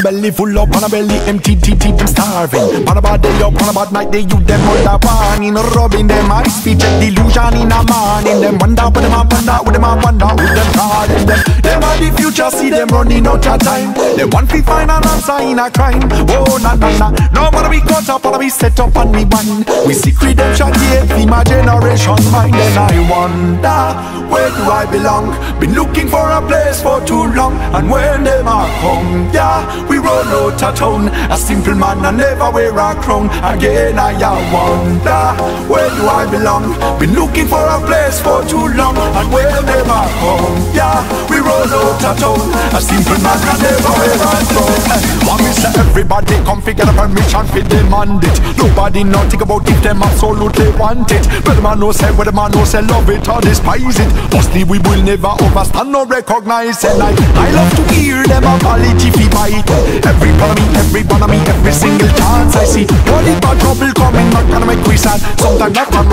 belly full up, on a belly empty, them starving. On a bad day up, on a bad night, they you them all the warning. Rubbing them eyes, feet check delusion in a morning. Them wonder what them a wonder, what them a wonder, with them calling them. Them are the future, see them running out of time. They want to find an answer in a crime. Oh na na na, nobody be caught up, wanna be set up on me one. We seek redemption here, in my generation mind. And I wonder, where do I belong? Been looking for a place for too long. And when them are come, yeah, we run out of town. A simple man and never wear a crown. Again I wonder, where do I belong? Been looking for a place for too long. And when them are come, yeah, we run out of town. A simple man and never wear a crown. Want me say everybody come figure the permission fi demand it. Nobody not think about if them absolutely want it. But the man no say, where the man no say love it or despise it. Mostly we will never overstand or recognize. And I love to hear them apology fi bite. Every one of me, every single chance I see. Only bad trouble coming, not gonna make we sad. Sometimes not and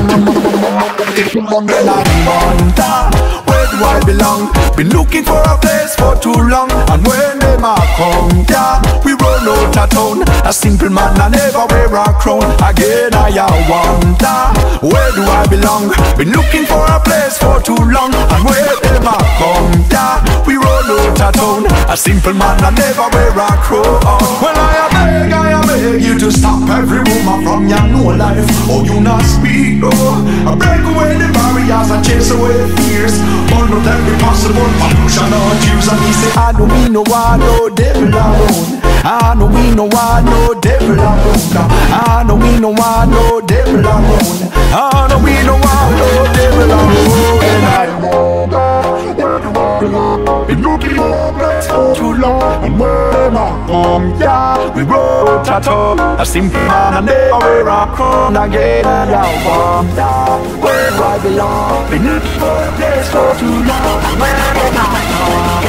I wonder, where do I belong? Been looking for a place for too long. And when them a come, yeah, we run out of town. A simple man I never wear a crown. Again I wonder, where do I belong? Been looking for a place for too long. And when them a come, yeah, we run out of town. A simple man I never wear a crown. Well I beg you to stop every woman from your no life. Oh you not speak, oh. I break away the barriers and chase away fears. Burn out every possible pollution or juice. And he say I don't mean no one, no devil alone. I know we no one, no devil alone. I know we no one, no devil alone. I know we no one, no devil alone. And I been looking for a place for too long. And when I come, yeah, we wrote a top. A simple man and never wear a crown. Again and I wonder, where do I belong? Been looking for a place for too long. And when I come,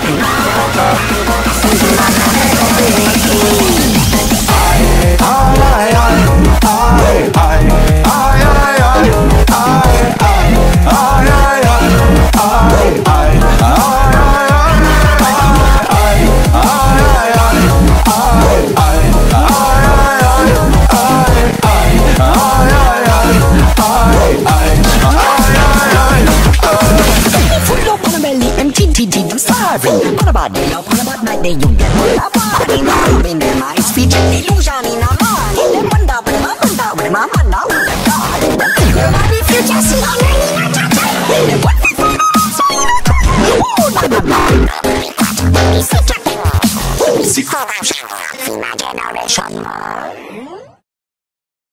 starving. On a bad day up, on a bad night, they you get all the party. Rubbing them eyes, feet check delusion in a morning. Them wonder, with them a wonder, with them a wonder, with them garden. Them are the future, see how many not a time. Them what we find out, so you know. Oh, na na na. We see my generation.